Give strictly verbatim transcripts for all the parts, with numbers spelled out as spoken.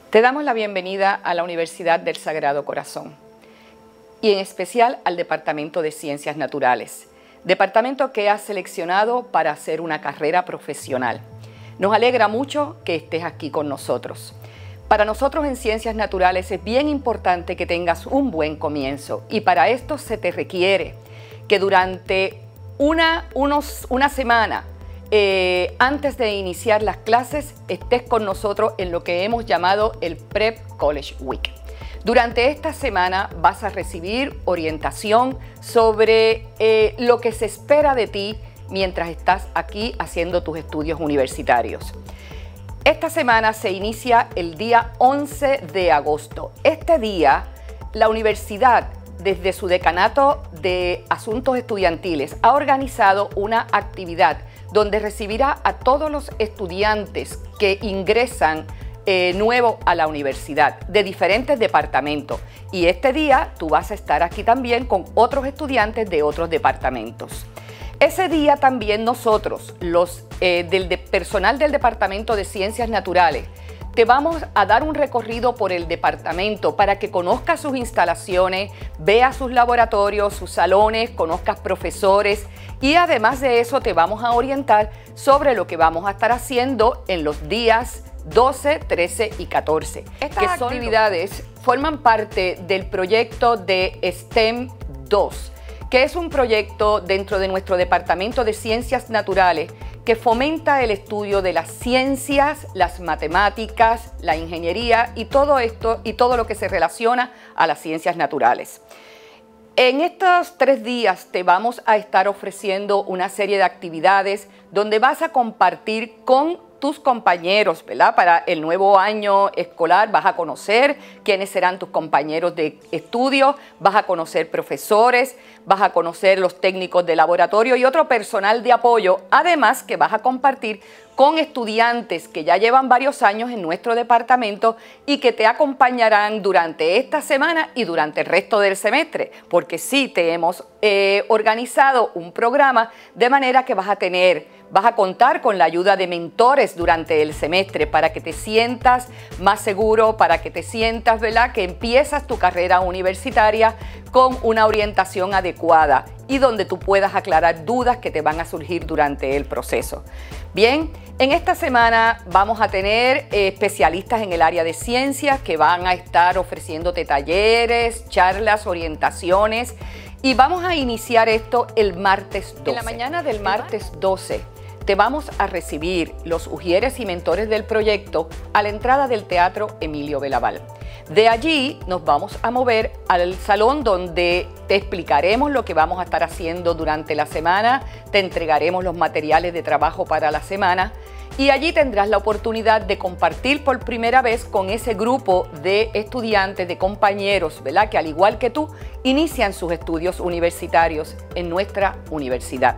Te damos la bienvenida a la Universidad del Sagrado Corazón y en especial al Departamento de Ciencias Naturales, departamento que has seleccionado para hacer una carrera profesional. Nos alegra mucho que estés aquí con nosotros. Para nosotros en Ciencias Naturales es bien importante que tengas un buen comienzo y para esto se te requiere que durante una, unos, una semana Eh, antes de iniciar las clases, estés con nosotros en lo que hemos llamado el Prep College Week. Durante esta semana vas a recibir orientación sobre eh, lo que se espera de ti mientras estás aquí haciendo tus estudios universitarios. Esta semana se inicia el día once de agosto. Este día, la universidad, desde su decanato de asuntos estudiantiles, ha organizado una actividad donde recibirá a todos los estudiantes que ingresan eh, nuevo a la universidad de diferentes departamentos. Y este día tú vas a estar aquí también con otros estudiantes de otros departamentos. Ese día también nosotros, los eh, del de personal del Departamento de Ciencias Naturales, te vamos a dar un recorrido por el departamento para que conozcas sus instalaciones, veas sus laboratorios, sus salones, conozcas profesores y además de eso te vamos a orientar sobre lo que vamos a estar haciendo en los días doce, trece y catorce. Estas que son actividades forman parte del proyecto de STEM dos, que es un proyecto dentro de nuestro Departamento de Ciencias Naturales que fomenta el estudio de las ciencias, las matemáticas, la ingeniería y todo esto y todo lo que se relaciona a las ciencias naturales. En estos tres días te vamos a estar ofreciendo una serie de actividades donde vas a compartir con tus compañeros, ¿verdad? Para el nuevo año escolar vas a conocer quiénes serán tus compañeros de estudio, vas a conocer profesores, vas a conocer los técnicos de laboratorio y otro personal de apoyo, además que vas a compartir con estudiantes que ya llevan varios años en nuestro departamento y que te acompañarán durante esta semana y durante el resto del semestre, porque sí te hemos eh, organizado un programa de manera que vas a tener Vas a contar con la ayuda de mentores durante el semestre para que te sientas más seguro, para que te sientas, ¿verdad?, que empiezas tu carrera universitaria con una orientación adecuada y donde tú puedas aclarar dudas que te van a surgir durante el proceso. Bien, en esta semana vamos a tener eh, especialistas en el área de ciencias que van a estar ofreciéndote talleres, charlas, orientaciones y vamos a iniciar esto el martes doce. En la mañana del martes doce. Te vamos a recibir los ujieres y mentores del proyecto a la entrada del Teatro Emilio Belaval. De allí nos vamos a mover al salón donde te explicaremos lo que vamos a estar haciendo durante la semana, te entregaremos los materiales de trabajo para la semana y allí tendrás la oportunidad de compartir por primera vez con ese grupo de estudiantes, de compañeros, ¿verdad?, que al igual que tú inician sus estudios universitarios en nuestra universidad.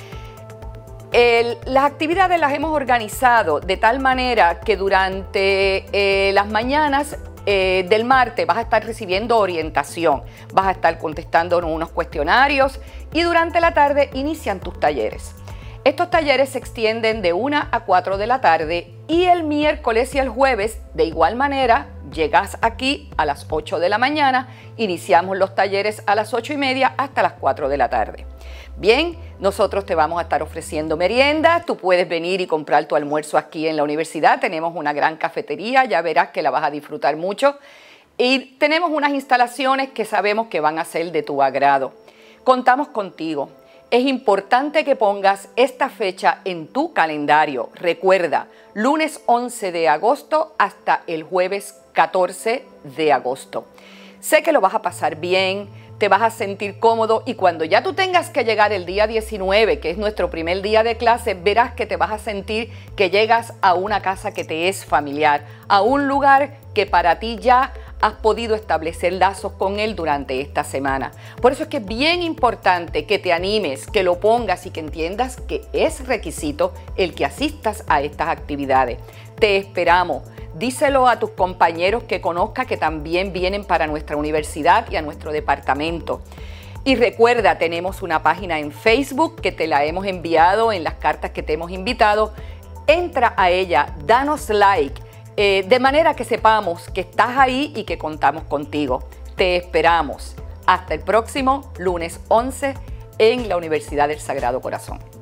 El, las actividades las hemos organizado de tal manera que durante eh, las mañanas eh, del martes vas a estar recibiendo orientación, vas a estar contestando unos cuestionarios y durante la tarde inician tus talleres. Estos talleres se extienden de una a cuatro de la tarde y el miércoles y el jueves de igual manera llegas aquí a las ocho de la mañana, iniciamos los talleres a las ocho y media hasta las cuatro de la tarde. Bien, nosotros te vamos a estar ofreciendo meriendas, tú puedes venir y comprar tu almuerzo aquí en la universidad, tenemos una gran cafetería, ya verás que la vas a disfrutar mucho y tenemos unas instalaciones que sabemos que van a ser de tu agrado. Contamos contigo, es importante que pongas esta fecha en tu calendario, recuerda, lunes once de agosto hasta el jueves catorce de agosto. Sé que lo vas a pasar bien, te vas a sentir cómodo y cuando ya tú tengas que llegar el día diecinueve, que es nuestro primer día de clase, verás que te vas a sentir que llegas a una casa que te es familiar, a un lugar que para ti ya has podido establecer lazos con él durante esta semana. Por eso es que es bien importante que te animes, que lo pongas y que entiendas que es requisito el que asistas a estas actividades. Te esperamos. Díselo a tus compañeros que conozcas que también vienen para nuestra universidad y a nuestro departamento. Y recuerda, tenemos una página en Facebook que te la hemos enviado en las cartas que te hemos invitado. Entra a ella, danos like, Eh, de manera que sepamos que estás ahí y que contamos contigo. Te esperamos. Hasta el próximo lunes once en la Universidad del Sagrado Corazón.